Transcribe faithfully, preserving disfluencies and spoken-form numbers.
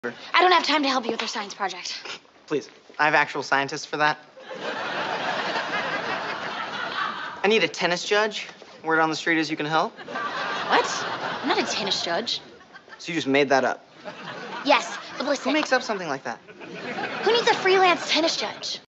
I don't have time to help you with your science project. Please, I have actual scientists for that. I need a tennis judge. Word on the street is you can help. What? I'm not a tennis judge. So you just made that up? Yes, but listen. Who makes up something like that? Who needs a freelance tennis judge?